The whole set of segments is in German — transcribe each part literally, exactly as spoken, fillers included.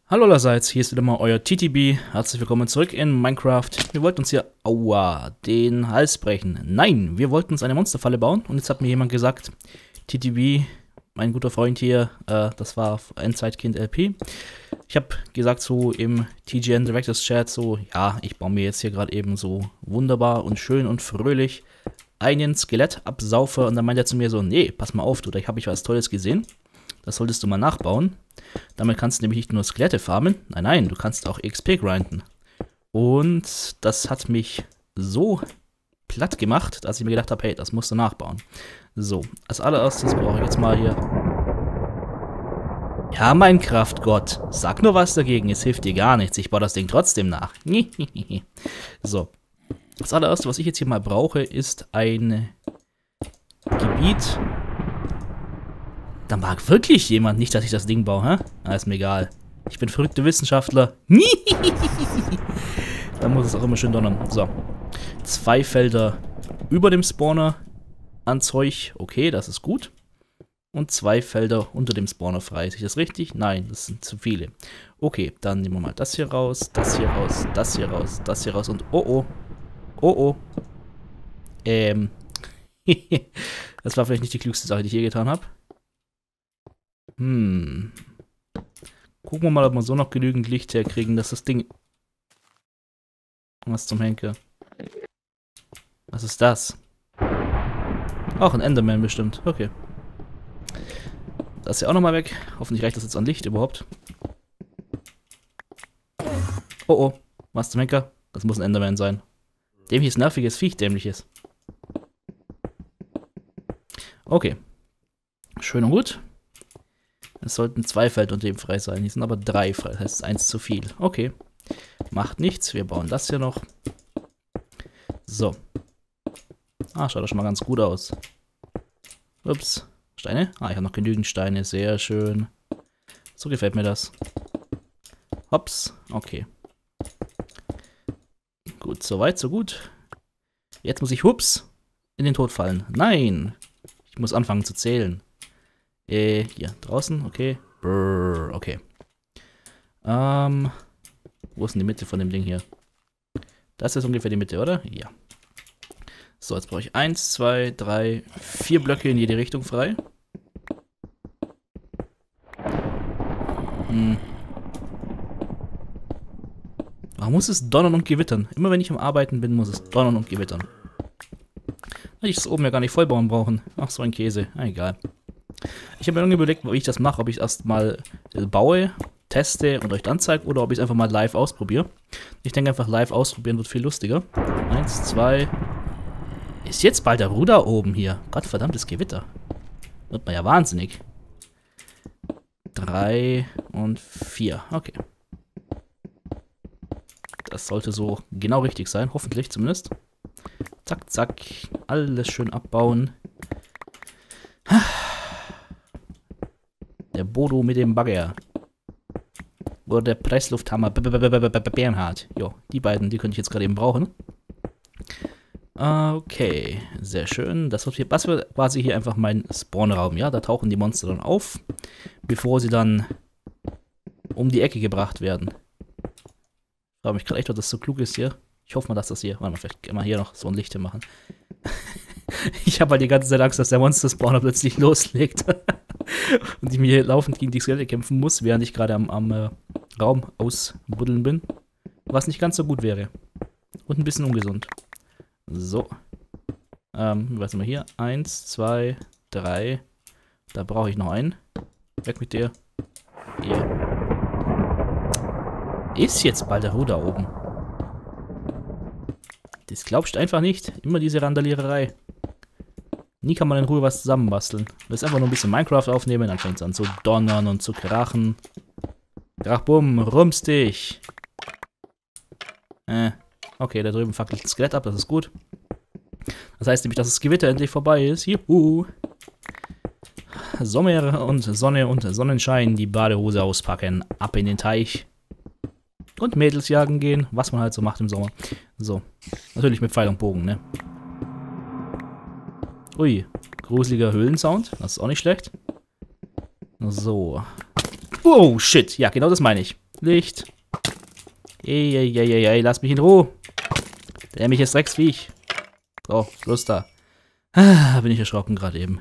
Hallo allerseits, hier ist wieder mal euer T T B. Herzlich willkommen zurück in Minecraft. Wir wollten uns hier, aua, den Hals brechen. Nein, wir wollten uns eine Monsterfalle bauen und jetzt hat mir jemand gesagt, T T B, mein guter Freund hier, äh, das war Endzeitkind L P. Ich habe gesagt so im T G N Directors Chat so, ja, ich baue mir jetzt hier gerade eben so wunderbar und schön und fröhlich einen Skelettabsaufer und dann meint er zu mir so, nee, pass mal auf, du, da habe ich was Tolles gesehen. Das solltest du mal nachbauen. Damit kannst du nämlich nicht nur Skelette farmen, nein, nein, du kannst auch X P grinden. Und das hat mich so platt gemacht, dass ich mir gedacht habe, hey, das musst du nachbauen. So, als allererstes brauche ich jetzt mal hier... Ja, Minecraft-Gott, sag nur was dagegen, es hilft dir gar nichts, ich baue das Ding trotzdem nach. So, das allererste, was ich jetzt hier mal brauche, ist ein Gebiet... Da mag wirklich jemand nicht, dass ich das Ding baue, hä? Ah, ist mir egal. Ich bin verrückter Wissenschaftler. Da muss es auch immer schön donnern. So. Zwei Felder über dem Spawner an Zeug. Okay, das ist gut. Und zwei Felder unter dem Spawner frei. Ist das richtig? Nein, das sind zu viele. Okay, dann nehmen wir mal das hier raus, das hier raus, das hier raus, das hier raus und oh oh. Oh oh. Ähm. Das war vielleicht nicht die klügste Sache, die ich je getan habe. Hm. Gucken wir mal, ob wir so noch genügend Licht herkriegen, dass das Ding... Was zum Henker? Was ist das? Auch ein Enderman bestimmt. Okay. Das ist ja auch nochmal weg. Hoffentlich reicht das jetzt an Licht überhaupt. Oh oh. Was zum Henker? Das muss ein Enderman sein. Dämliches, nerviges Viech, dämliches. Okay. Schön und gut. Es sollten zwei Felder unter dem frei sein. Hier sind aber drei frei. Das heißt, eins zu viel. Okay. Macht nichts. Wir bauen das hier noch. So. Ah, schaut doch schon mal ganz gut aus. Ups. Steine? Ah, ich habe noch genügend Steine. Sehr schön. So gefällt mir das. Hops. Okay. Gut, soweit, so gut. Jetzt muss ich, hups, in den Tod fallen. Nein. Ich muss anfangen zu zählen. Äh, hier, draußen, okay. Brrr, okay. Ähm, wo ist denn die Mitte von dem Ding hier? Das ist ungefähr die Mitte, oder? Ja. So, jetzt brauche ich eins, zwei, drei, vier Blöcke in jede Richtung frei. Hm. Warum muss es donnern und gewittern? Immer wenn ich am Arbeiten bin, muss es donnern und gewittern. Hätte ich das oben ja gar nicht vollbauen brauchen. Ach, so ein Käse. Ah, egal. Ich habe mir lange überlegt, wie ich das mache, ob ich es erst mal baue, teste und euch dann zeige oder ob ich es einfach mal live ausprobiere. Ich denke einfach live ausprobieren wird viel lustiger. Eins, zwei. Ist jetzt bald der Ruder oben hier. Gottverdammtes Gewitter. Wird man ja wahnsinnig. Drei und vier. Okay. Das sollte so genau richtig sein, hoffentlich zumindest. Zack, zack. Alles schön abbauen. Der Bodo mit dem Bagger. Oder der Presslufthammer Bernhard. Jo, die beiden, die könnte ich jetzt gerade eben brauchen. Okay, sehr schön. Das wird, hier, das wird quasi hier einfach mein Spawnraum. Ja, da tauchen die Monster dann auf, bevor sie dann um die Ecke gebracht werden. Ich frage mich gerade echt, ob das so klug ist hier. Ich hoffe mal, dass das hier... Warte mal, vielleicht können wir hier noch so ein Licht hier machen. Ich habe halt die ganze Zeit Angst, dass der Monster-Spawner plötzlich loslegt. Und ich mir hier laufend gegen die Skelette kämpfen muss, während ich gerade am, am äh, Raum ausbuddeln bin. Was nicht ganz so gut wäre. Und ein bisschen ungesund. So. Ähm, was haben wir hier? Eins, zwei, drei. Da brauche ich noch einen. Weg mit dir. Hier. Ist jetzt bald der Ruder oben. Das glaubst du einfach nicht. Immer diese Randaliererei. Nie kann man in Ruhe was zusammenbasteln. Das ist einfach nur ein bisschen Minecraft aufnehmen, dann fängt es an zu donnern und zu krachen. Krach, bumm, rums dich. Äh, okay, da drüben fackelt das Skelett ab, das ist gut. Das heißt nämlich, dass das Gewitter endlich vorbei ist. Juhu. Sommer und Sonne und Sonnenschein, die Badehose auspacken, ab in den Teich. Und Mädels jagen gehen, was man halt so macht im Sommer. So, natürlich mit Pfeil und Bogen, ne? Ui, gruseliger Höhlensound, das ist auch nicht schlecht. So. Oh, shit, ja, genau das meine ich. Licht. Ey, ey, ey, ey, ey, lass mich in Ruhe. Der mich ist Drecksviech. So, Schluss da. Ah, bin ich erschrocken gerade eben.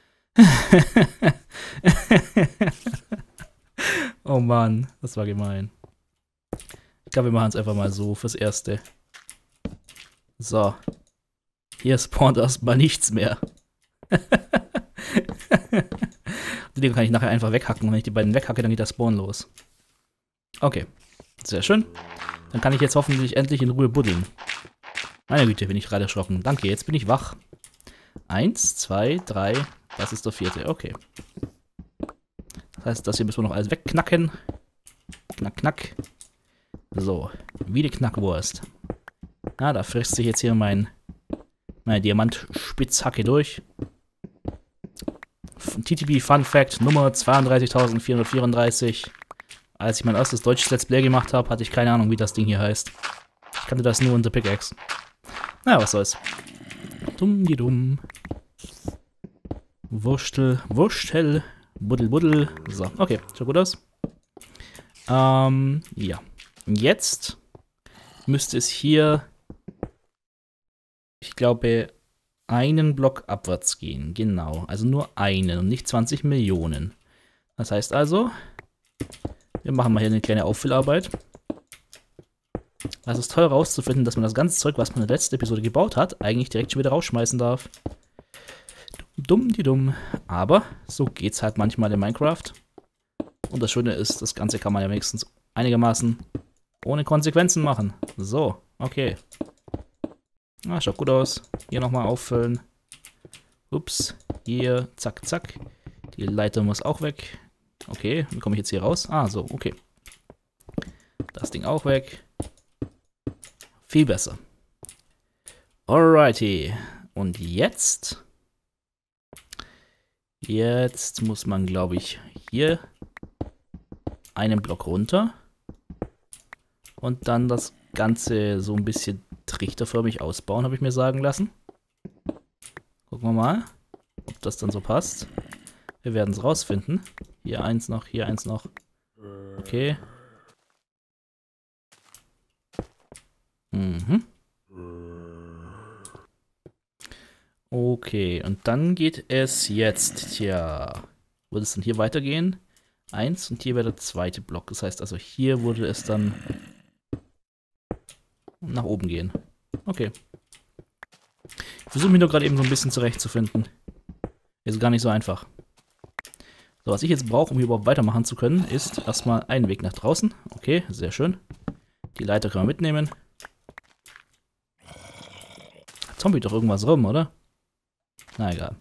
Oh Mann, das war gemein. Ich glaube, wir machen es einfach mal so fürs Erste. So. Hier spawnt erstmal nichts mehr. Die Dinger kann ich nachher einfach weghacken. Und wenn ich die beiden weghacke, dann geht der Spawn los. Okay. Sehr schön. Dann kann ich jetzt hoffentlich endlich in Ruhe buddeln. Meine Güte, bin ich gerade erschrocken. Danke, jetzt bin ich wach. Eins, zwei, drei. Das ist der vierte. Okay. Das heißt, das hier müssen wir noch alles wegknacken. Knack, knack. So. Wie die Knackwurst. Na, da frisst sich jetzt hier mein, meine Diamantspitzhacke durch. T T B Fun Fact Nummer zweiunddreißigtausendvierhundertvierunddreißig. Als ich mein erstes deutsches Let's Play gemacht habe, hatte ich keine Ahnung, wie das Ding hier heißt. Ich kannte das nur unter Pickaxe. Naja, was soll's. Dumm, die dumm. Wurstel, Wurstel, Buddel, Buddel. So, okay, schaut gut aus. Ähm, ja. Jetzt müsste es hier, ich glaube, einen Block abwärts gehen. Genau, also nur einen und nicht zwanzig Millionen. Das heißt also, wir machen mal hier eine kleine Auffüllarbeit. Es ist toll rauszufinden, dass man das ganze Zeug, was man in der letzten Episode gebaut hat, eigentlich direkt schon wieder rausschmeißen darf. Dumm, die dumm. Aber so geht's halt manchmal in Minecraft. Und das Schöne ist, das Ganze kann man ja wenigstens einigermaßen ohne Konsequenzen machen. So, okay. Ah, schaut gut aus. Hier nochmal auffüllen. Ups, hier, zack, zack. Die Leiter muss auch weg. Okay, wie komme ich jetzt hier raus? Ah, so, okay. Das Ding auch weg. Viel besser. Alrighty. Und jetzt? Jetzt muss man, glaube ich, hier einen Block runter. Und dann das Ganze so ein bisschen trichterförmig ausbauen, habe ich mir sagen lassen. Gucken wir mal, ob das dann so passt. Wir werden es rausfinden. Hier eins noch, hier eins noch. Okay. Mhm. Okay, und dann geht es jetzt, tja, würde es dann hier weitergehen? Eins und hier wäre der zweite Block. Das heißt also, hier würde es dann nach oben gehen. Okay. Ich versuche mich nur gerade eben so ein bisschen zurechtzufinden. Ist gar nicht so einfach. So, was ich jetzt brauche, um hier überhaupt weitermachen zu können, ist erstmal einen Weg nach draußen. Okay, sehr schön. Die Leiter können wir mitnehmen. Zombie doch irgendwas rum, oder? Na egal.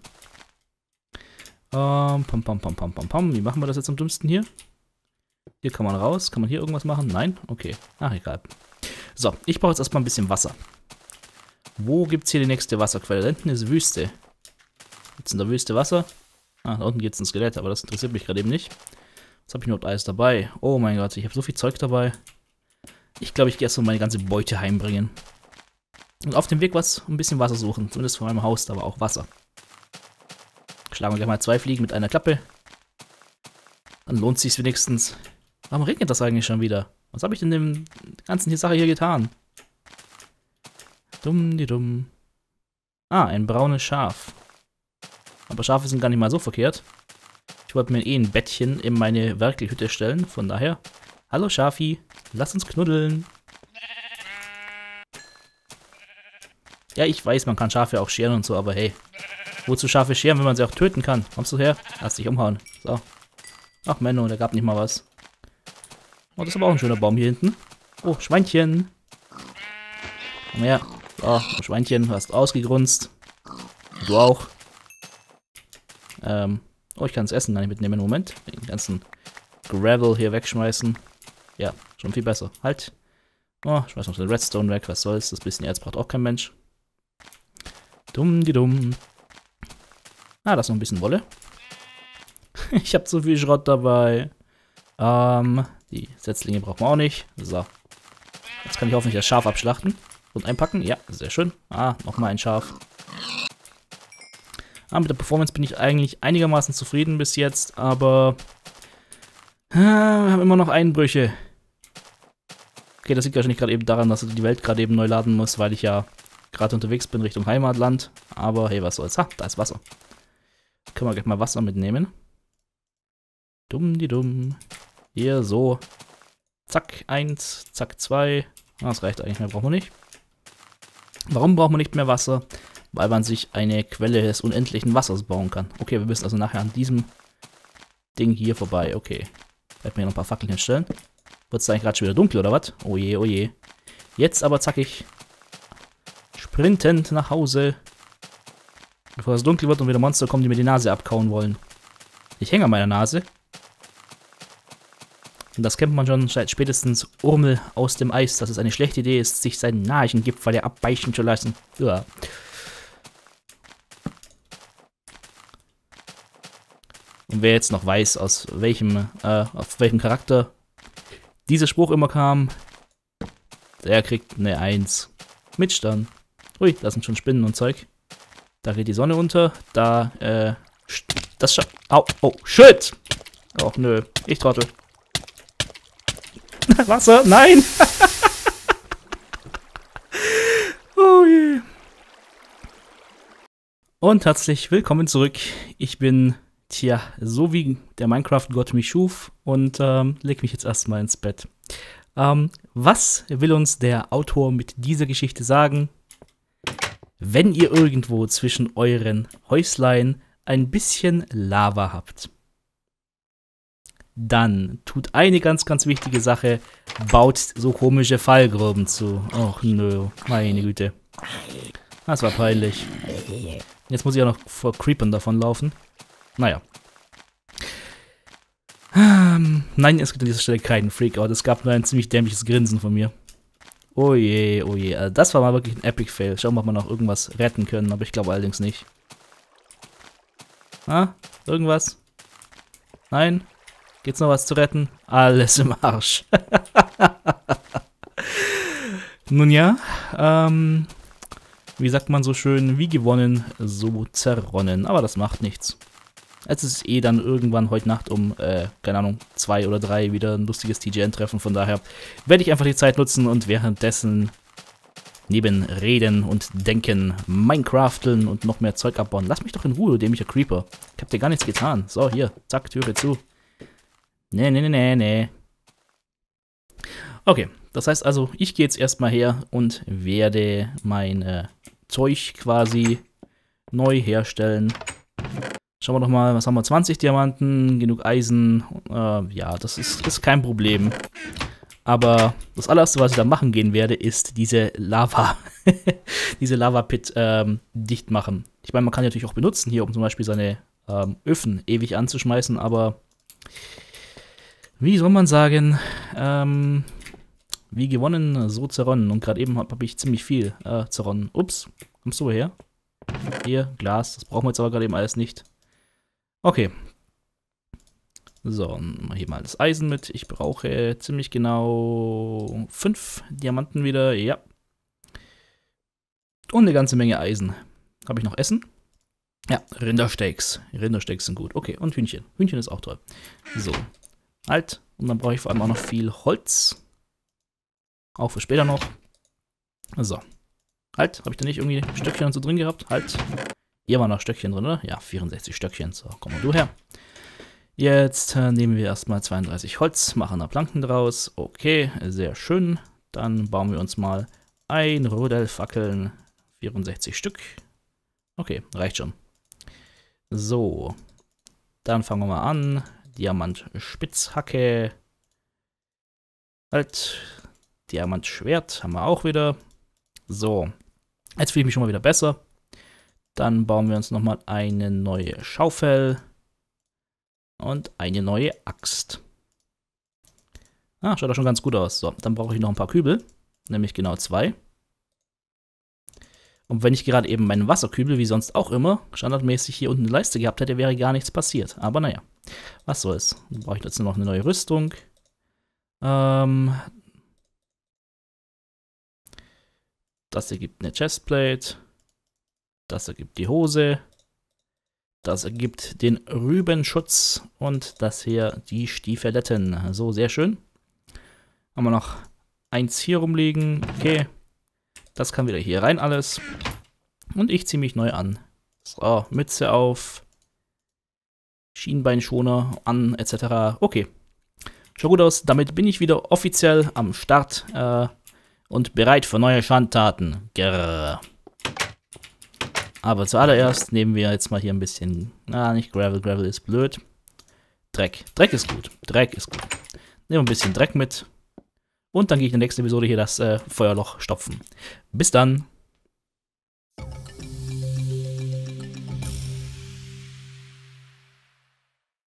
Ähm, pam, pam, pam, pam, pam, pam. Wie machen wir das jetzt am dümmsten hier? Hier kann man raus. Kann man hier irgendwas machen? Nein? Okay. Ach, egal. So, ich brauche jetzt erstmal ein bisschen Wasser. Wo gibt es hier die nächste Wasserquelle? Da hinten ist Wüste. Gibt es in der Wüste Wasser? Ah, da unten gibt es ein Skelett, aber das interessiert mich gerade eben nicht. Was habe ich überhaupt alles dabei? Oh mein Gott, ich habe so viel Zeug dabei. Ich glaube, ich gehe erstmal meine ganze Beute heimbringen. Und auf dem Weg was, ein bisschen Wasser suchen. Zumindest vor meinem Haus, aber auch Wasser. Schlagen wir gleich mal zwei Fliegen mit einer Klappe. Dann lohnt es sich wenigstens. Warum regnet das eigentlich schon wieder? Was habe ich denn in der ganzen Sache hier getan? Dumm, die dumm. Ah, ein braunes Schaf. Aber Schafe sind gar nicht mal so verkehrt. Ich wollte mir eh ein Bettchen in meine Werkelhütte stellen. Von daher, hallo Schafi, lass uns knuddeln. Ja, ich weiß, man kann Schafe auch scheren und so, aber hey. Wozu Schafe scheren, wenn man sie auch töten kann? Kommst du her? Lass dich umhauen. So. Ach Menno, der gab nicht mal was. Oh, das ist aber auch ein schöner Baum hier hinten. Oh, Schweinchen. Komm her. So, Schweinchen, du hast ausgegrunzt. Du auch. Ähm, oh, ich kann das Essen gar nicht mitnehmen. Moment. Den ganzen Gravel hier wegschmeißen. Ja, schon viel besser. Halt. Oh, schmeiß noch den Redstone weg. Was soll's? Das bisschen Erz braucht auch kein Mensch. Dumm, die dumm. Ah, da ist noch ein bisschen Wolle. Ich habe zu viel Schrott dabei. Ähm, die Setzlinge brauchen wir auch nicht. So. Jetzt kann ich hoffentlich das Schaf abschlachten und einpacken. Ja, sehr schön. Ah, nochmal ein Schaf. Ah, mit der Performance bin ich eigentlich einigermaßen zufrieden bis jetzt, aber äh, wir haben immer noch Einbrüche. Okay, das liegt wahrscheinlich gerade eben daran, dass die Welt gerade eben neu laden muss, weil ich ja gerade unterwegs bin Richtung Heimatland. Aber hey, was soll's. Ha, da ist Wasser. Können wir gleich mal Wasser mitnehmen. Dumm die dumm. Hier, so. Zack, eins, zack, zwei. Das reicht eigentlich, mehr brauchen wir nicht. Warum braucht man nicht mehr Wasser? Weil man sich eine Quelle des unendlichen Wassers bauen kann. Okay, wir müssen also nachher an diesem Ding hier vorbei. Okay. Werden wir hier noch ein paar Fackeln hinstellen. Wird es eigentlich gerade schon wieder dunkel, oder was? Oh je, oh je. Jetzt aber zackig. Sprintend nach Hause. Bevor es dunkel wird und wieder Monster kommen, die mir die Nase abkauen wollen. Ich hänge an meiner Nase. Und das kennt man schon seit spätestens Urmel aus dem Eis, dass es eine schlechte Idee ist, sich seinen Nasengift ja abbeichen zu lassen. Ja. Und wer jetzt noch weiß, aus welchem, äh, auf welchem Charakter dieser Spruch immer kam, der kriegt eine eins. Mit Stern. Ui, da sind schon Spinnen und Zeug. Da geht die Sonne unter. Da, äh, das scha... Au, oh, shit! Och, nö, ich trottel. Wasser, nein! Oh je. Und herzlich willkommen zurück. Ich bin, tja, so wie der Minecraft-Gott mich schuf und ähm, leg mich jetzt erstmal ins Bett. Ähm, was will uns der Autor mit dieser Geschichte sagen? Wenn ihr irgendwo zwischen euren Häuslein ein bisschen Lava habt, dann tut eine ganz, ganz wichtige Sache, baut so komische Fallgruben zu. Och nö, meine Güte. Das war peinlich. Jetzt muss ich auch noch vor Creepern davonlaufen. Naja. Ähm, nein, es gibt an dieser Stelle keinen Freakout. Es gab nur ein ziemlich dämliches Grinsen von mir. Oh je, oh je. Also das war mal wirklich ein Epic-Fail. Schauen wir mal, ob wir noch irgendwas retten können, aber ich glaube allerdings nicht. Ah, irgendwas? Nein? Gibt's noch was zu retten? Alles im Arsch. Nun ja, ähm, wie sagt man so schön, wie gewonnen, so zerronnen. Aber das macht nichts. Es ist eh dann irgendwann heute Nacht um, äh, keine Ahnung, zwei oder drei wieder ein lustiges T G N-Treffen. Von daher werde ich einfach die Zeit nutzen und währenddessen neben Reden und Denken, Minecrafteln und noch mehr Zeug abbauen. Lass mich doch in Ruhe, dämlicher Creeper. Ich hab dir gar nichts getan. So, hier, zack, Türe zu. Nee, nee, nee, nee, nee. Okay, das heißt also, ich gehe jetzt erstmal her und werde mein äh, Zeug quasi neu herstellen. Schauen wir doch mal, was haben wir? zwanzig Diamanten, genug Eisen. Äh, ja, das ist, ist kein Problem. Aber das allererste, was ich da machen gehen werde, ist diese Lava, diese Lava-Pit ähm, dicht machen. Ich meine, man kann die natürlich auch benutzen hier, um zum Beispiel seine ähm, Öfen ewig anzuschmeißen, aber wie soll man sagen, ähm, wie gewonnen, so zerronnen. Und gerade eben habe hab ich ziemlich viel äh, zerronnen. Ups, kommst du her? Hier, Glas, das brauchen wir jetzt aber gerade eben alles nicht. Okay. So, hier mal das Eisen mit. Ich brauche ziemlich genau fünf Diamanten wieder, ja. Und eine ganze Menge Eisen. Habe ich noch Essen? Ja, Rindersteaks. Rindersteaks sind gut. Okay, und Hühnchen. Hühnchen ist auch toll. So. Halt. Und dann brauche ich vor allem auch noch viel Holz. Auch für später noch. So. Halt. Habe ich da nicht irgendwie Stöckchen und so drin gehabt? Halt. Hier waren noch Stöckchen drin, oder? Ja, vierundsechzig Stöckchen. So, komm mal du her. Jetzt äh, nehmen wir erstmal zweiunddreißig Holz, machen da Planken draus. Okay, sehr schön. Dann bauen wir uns mal ein Rodel Fackeln. vierundsechzig Stück. Okay, reicht schon. So. Dann fangen wir mal an. Diamant Spitzhacke. Halt. Diamant Schwert haben wir auch wieder. So. Jetzt fühle ich mich schon mal wieder besser. Dann bauen wir uns nochmal eine neue Schaufel. Und eine neue Axt. Ah, schaut doch schon ganz gut aus. So, dann brauche ich noch ein paar Kübel. Nämlich genau zwei. Und wenn ich gerade eben meinen Wasserkübel, wie sonst auch immer, standardmäßig hier unten eine Leiste gehabt hätte, wäre gar nichts passiert. Aber naja, was soll's. Dann brauche ich dazu noch eine neue Rüstung. Ähm, das ergibt eine Chestplate. Das ergibt die Hose. Das ergibt den Rübenschutz. Und das hier die Stiefeletten. So, sehr schön. Haben wir noch eins hier rumliegen. Okay. Das kann wieder hier rein alles. Und ich ziehe mich neu an. So, Mütze auf. Schienbeinschoner an, et cetera. Okay. Schaut gut aus. Damit bin ich wieder offiziell am Start äh, und bereit für neue Schandtaten. Grrr. Aber zuallererst nehmen wir jetzt mal hier ein bisschen. Na, nicht Gravel. Gravel ist blöd. Dreck. Dreck ist gut. Dreck ist gut. Nehmen wir ein bisschen Dreck mit. Und dann gehe ich in der nächsten Episode hier das äh, Feuerloch stopfen. Bis dann.